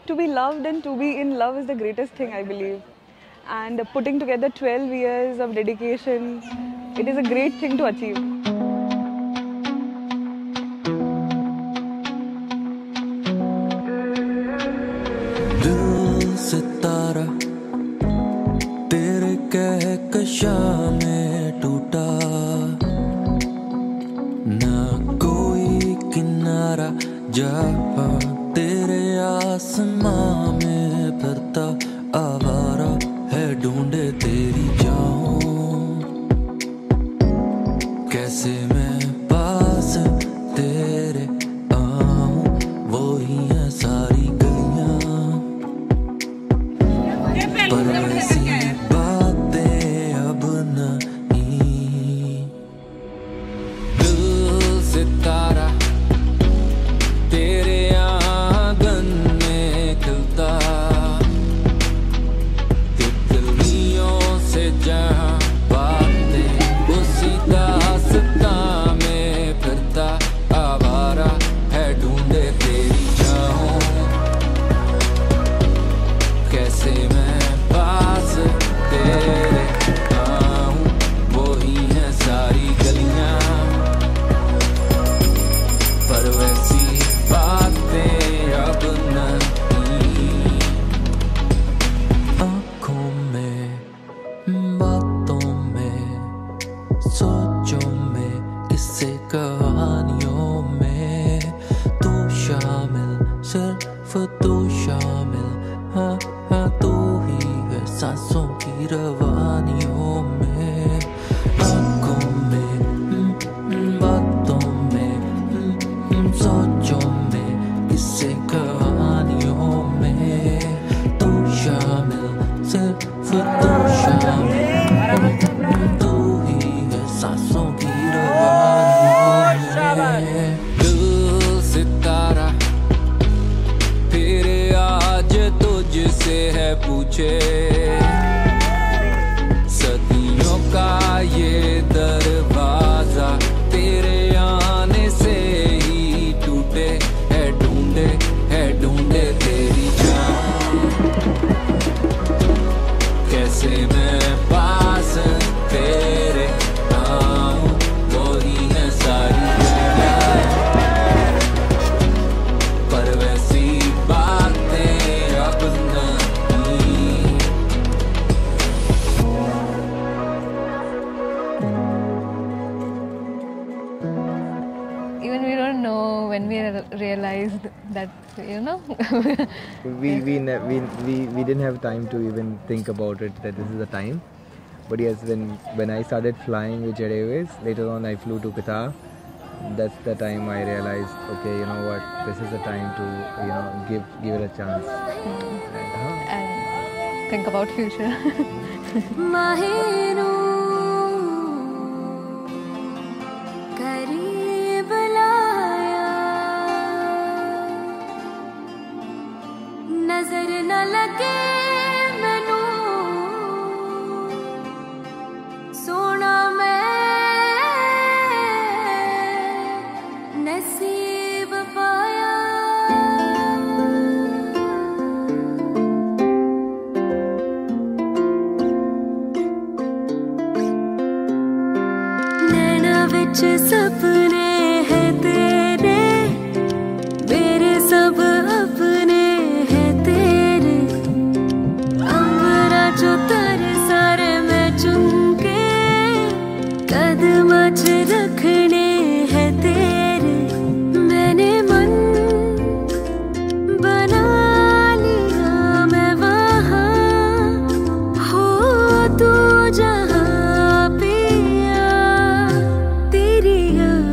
to be loved and to be in love is the greatest thing, I believe. And putting together 12 years of dedication, it is a great thing to achieve. दिल सितारा तेरे कहकशां में टूटा, ना कोई किनारा जहां तेरे आसमां में फिरता, आवारा है ढूंढे तेरी जाऊं, कैसे मैं पास तेरे आऊं, वो ही है सारी गलियां, पर ऐसी बातें अब नहीं। दिल सितारा तेरे आंगन में खिलता, तितलियों से जहां बातें उसी दास्तां में फिरता, आवारा है ढूंढे तेरी जाऊं, कैसे मैं पास तेरे आऊं, वो ही है सारी गलियां, पर वैसी बातें अब नहीं। आँखों में, बातों में, सोचों में, किस्से कहानियों में, तू शामिल, सिर्फ तू शामिल, हाँ हाँ तू ही है सांसों की रवानियों में। आँखों में, बातों में, सोचों में, किस्से कहानियों में, तू शामिल, सिर्फ तू शामिल, तू ही है सांसों की रवानियों में। दिल सितारा फिर आज तुझसे है पूछे, सदियों का ये दरवाजा तेरे आने से ही टूटे, है ढूंढे तेरी जान, कैसे मैं पास तेरे आऊं, वो ही है सारी गलियां, पर वैसी बातें अब नहीं। Even we don't know when we realized that, you know. we didn't have time to even think about it that this is the time. But yes, when I started flying with Jet Airways, later on I flew to Qatar. That's the time I realized, okay, you know what, this is the time to give it a chance. And think about future. करीब लाया, नजर न लगे मैनू, सोना मैं नसीब पाया। नैना विच सपने हैं तेरे, मेरे सब अपने हैं तेरे, अम्बरा जो तारे सारे मैं चुन के कदम च रखने हैं तेरे, मैंने मन बना लिया मैं वहाँ, हो तू जहाँ पिया, तेरी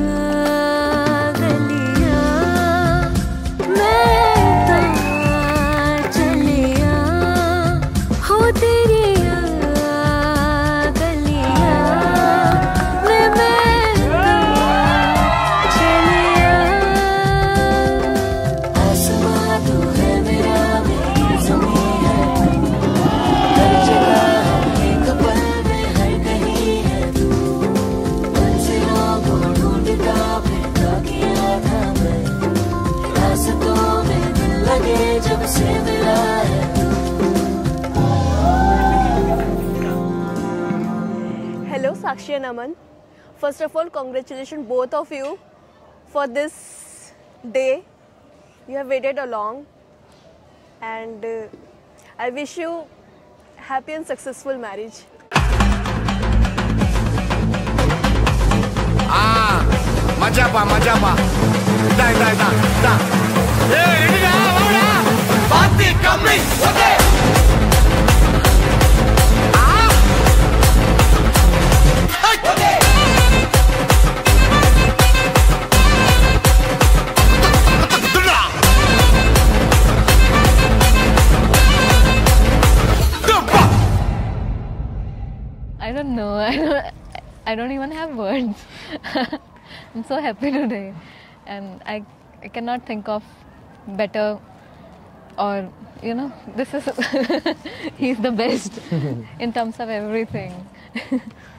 मुझसे मिला है Hello, Sakshi and Aman. First of all, congratulations both of you for this day. You have waited along, and I wish you happy and successful marriage. मजा पा दा ए रेडी ना वाड़ा party coming okay I don't know. I don't even have words. I'm so happy today, and I cannot think of better, or this is he's the best in terms of everything.